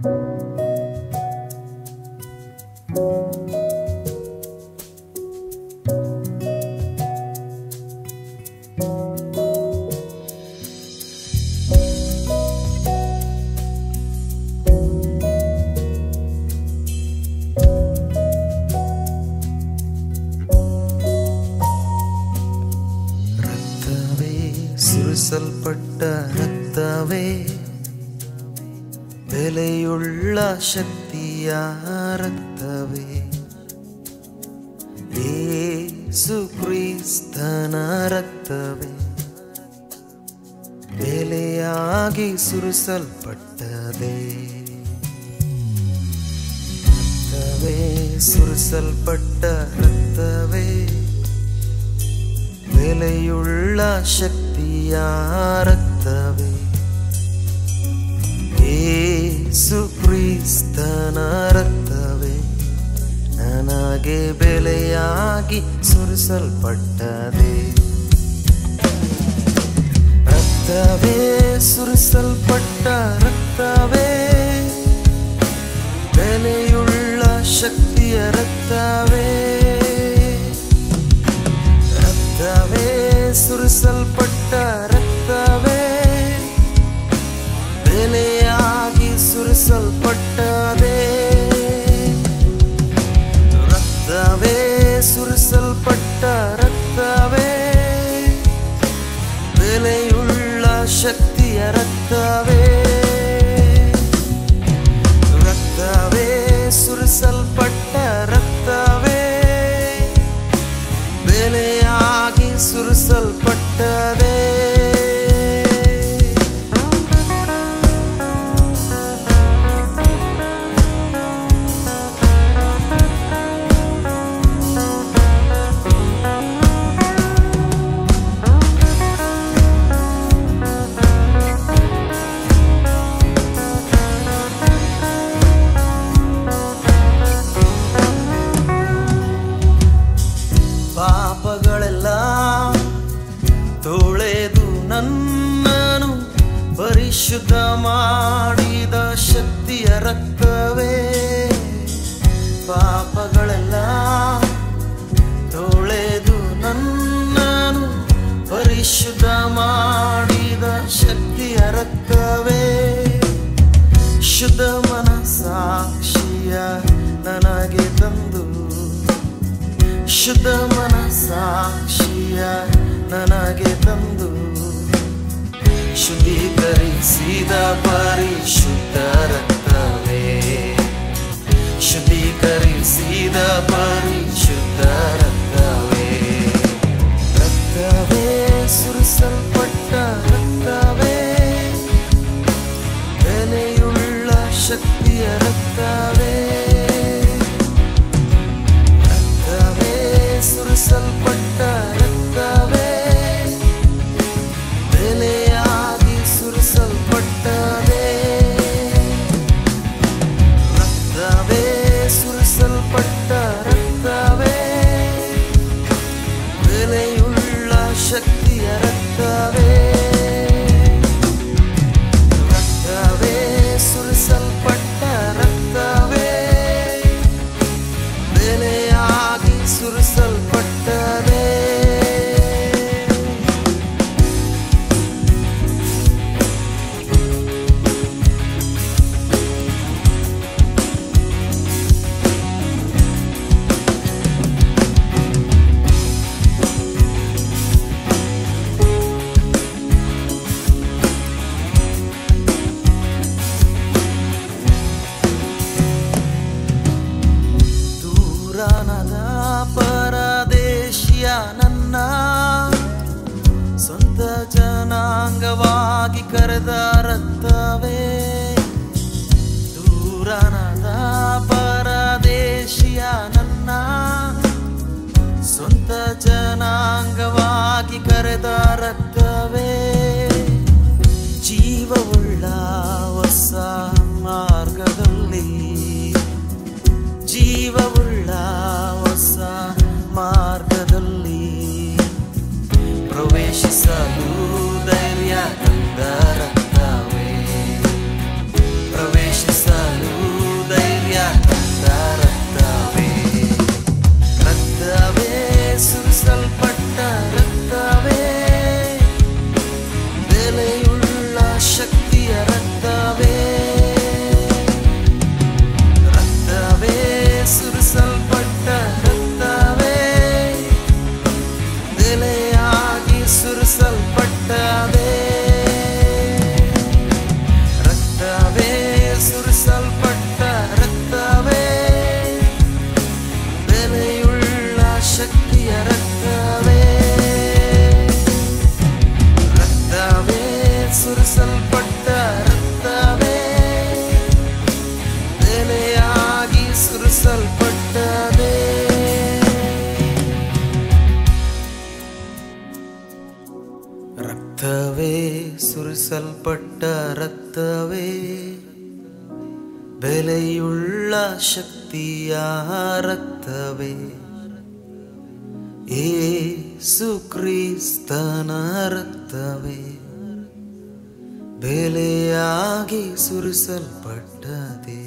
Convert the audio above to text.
ಸುರಿಸಲ್ಪಟ್ಟ ರಕ್ತವೇ ಬೆಲೆಯುಳ್ಳ ಶಕ್ತಿಯ ರಕ್ತವೇ, ಯೇಸು ಕ್ರಿಸ್ತನ ರಕ್ತವೇ ಬೆಲೆಯಾಗಿ ಸುರಿಸಲ್ಪಟ್ಟದೆ. ರಕ್ತವೇ ಸುರಿಸಲ್ಪಟ್ಟ ರಕ್ತವೇ ಬೆಲೆಯುಳ್ಳ ಶಕ್ತಿಯ ರಕ್ತವೇ, ಯೇಸು ಕ್ರಿಸ್ತನ ರಕ್ತವೇ ನನಗೆ ಬೆಲೆಯಾಗಿ ಸುರಿಸಲ್ಪಟ್ಟದೆ. ರಕ್ತವೇ ಸುರಿಸಲ್ಪಟ್ಟ ರಕ್ತವೇ ಬೆಲೆಯುಳ್ಳ ಶಕ್ತಿಯ ರಕ್ತವೇ, ರಕ್ತವೇ ಸುರಿಸಲ್ಪಟ್ಟ ರಕ್ತವೇ ಬೆಲೆಯಾಗಿ ಸುರಿಸಲ್ಪಟ್ಟದೆ. ರಕ್ತವೇ ಸುರಿಸಲ್ಪಟ್ಟ ರಕ್ತವೇ ಬೆಲೆಯುಳ್ಳ ಶಕ್ತಿಯ ರಕ್ತವೇ, ರಕ್ತವೇ ಸುರಿಸಲ್ಪಟ್ಟ ರಕ್ತವೇ ಬೆಲೆಯಾಗಿ ಸುರಿಸಲ್ಪಟ್ಟದೆ. ಪಾಪಗಳೆಲ್ಲ ತೊಳೆದು ನನ್ನನು ಪರಿಶುದ್ಧ ಮಾಡಿದ ಶಕ್ತಿಯ ರಕ್ತವೇ, ಪಾಪಗಳೆಲ್ಲ ತೊಳೆದು ನನ್ನನು ಪರಿಶುದ್ಧ ಮಾಡಿದ ಶಕ್ತಿಯ ರಕ್ತವೇ, ಶುದ್ಧ ಮನಸ್ಸಾಕ್ಷಿಯ ನನಗೆ ತಂದು ಶುದ್ಧ ಮನಸ್ಸಾಕ್ಷಿಯ ನನಗೆ ತಂದು ಶುದ್ಧೀಕರಿಸಿದ ಪರಿಶುದ್ಧ ರಕ್ತವೇ, ಶುದ್ಧೀಕರಿಸಿದ ಪರಿಶುದ್ಧ ರಕ್ತವೇ, ರಕ್ತವೇ ಸುರಿಸಲ್ಪಟ್ಟ ರಕ್ತವೇ ಬೆಲೆಯುಳ್ಳ ಶಕ್ತಿಯ ರಕ್ತವೇ, ಸುರಿಸಲ್ಪಟ್ಟ ರಕ್ತವೇ ಬೆಲೆಯಾಗಿ ಸುರಿಸಲ್ಪಟ್ಟದೆ. ರಕ್ತವೇ ಸುರಿಸಲ್ಪಟ್ಟ ರಕ್ತವೇ ಬೆಲೆಯುಳ್ಳ ಶಕ್ತಿಯ ರಕ್ತವೇ, ರಕ್ತವೇ ಸುರಿಸಲ್ಪಟ್ಟ ರಕ್ತವೇ ಬೆಲೆಯಾಗಿ ಸುರಿಸಲ್ಪಟ್ಟದೆ. ದೂರನದ ಪರದೇಶಿಯ ನನ್ನ ಸ್ವಂತ ಜನಾಂಗವಾಗಿ ಕರೆದ ರಕ್ತವೇ, ದೂರನದ ಪರದೇಶಿಯ ನನ್ನ ಸ್ವಂತ ಜನಾಂಗವಾಗಿ ಕರೆದ ರಕ್ತವೇ, ಜೀವವುಳ್ಳ ಹೊಸ ಮಾರ್ಗದಲ್ಲಿ ಜೀವವುಳ್ಳ ಹೊಸ ಮಾರ್ಗದಲ್ಲಿ ಪ್ರವೇಶಿಸಲು ಧೈರ್ಯ ತಂದ ರಕ್ತವೇ, ಪ್ರವೇಶಿಸಲು ರಕ್ತವೇ ಸುರಿಸಲ್ಪಟ್ಟ ರಕ್ತವೇ ಬೆಲೆಯುಳ್ಳ ಶಕ್ತಿಯ ರಕ್ತವೇ ಯೇಸು ಕ್ರಿಸ್ತನ ರಕ್ತವೇ ಬೆಲೆಯಾಗಿ ಸುರಿಸಲ್ಪಟ್ಟದೆ.